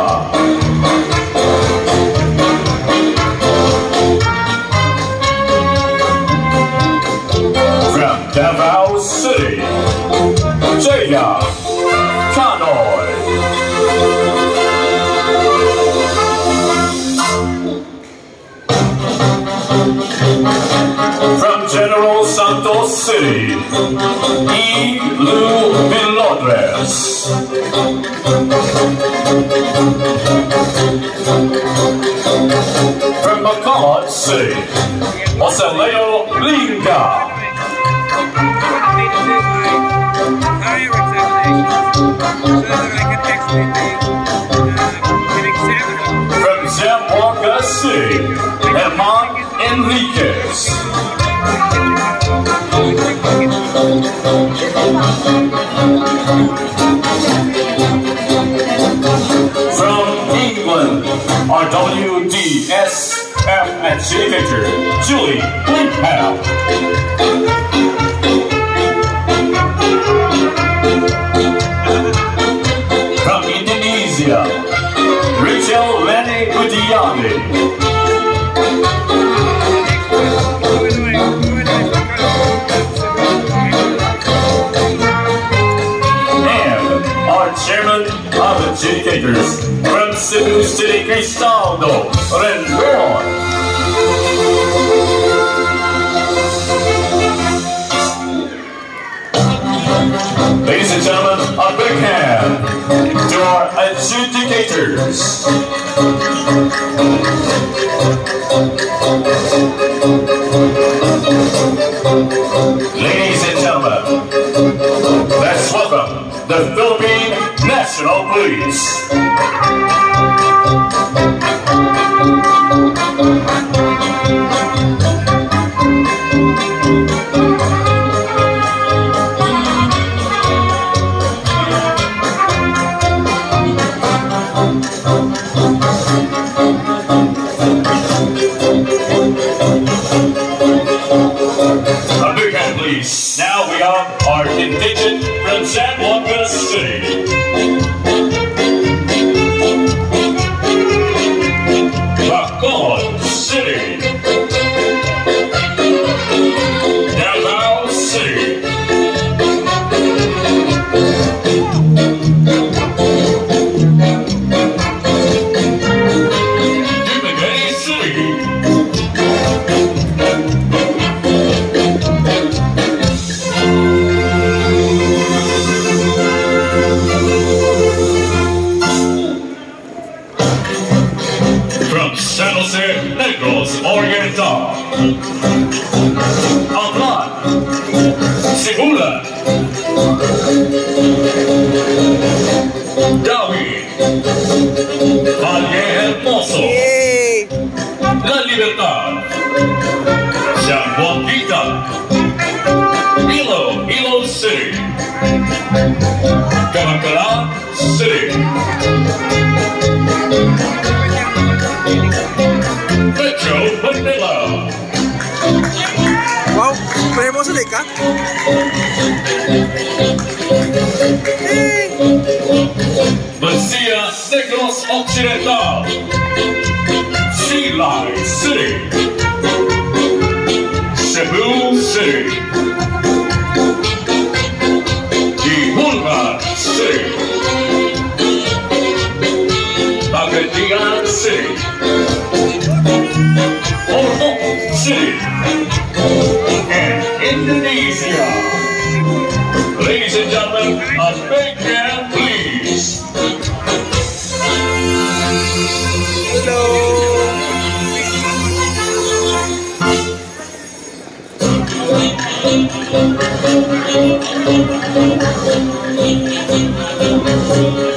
From Davao City, Jaya Kanoy. From General Santos City, E. Lu Vilodres. From Bacolod City, Jose Leo Linga. From Zamboanga City, Herman Enriquez. From England, our WDSF Adjudicator, Julie Limpel. From Indonesia, Rachel Lene Budiani. Chairman of Adjudicators from Cebu City, Cristaldo Rendon. Ladies and gentlemen, a big hand to our Adjudicators. Ladies and gentlemen, let's welcome the Philippine National Police. A big hand, please. Now we have our contingent from Zamboanga City. Bacolod City. Davao City. Negorense City. From San Jose, Negros Oriental, Amlan, Simula, Dawi, Valle Hermoso, La Libertad, Zamboanga, Ilo City, Camacala City, Metro Manila. Wow, hermoso de acá. Lucia Negros Occidental, Silay City, Cebu City, Ihulma City, Pagadian City, Ormoc City, and Indonesia. Ladies and gentlemen, a big hand, please. Hello.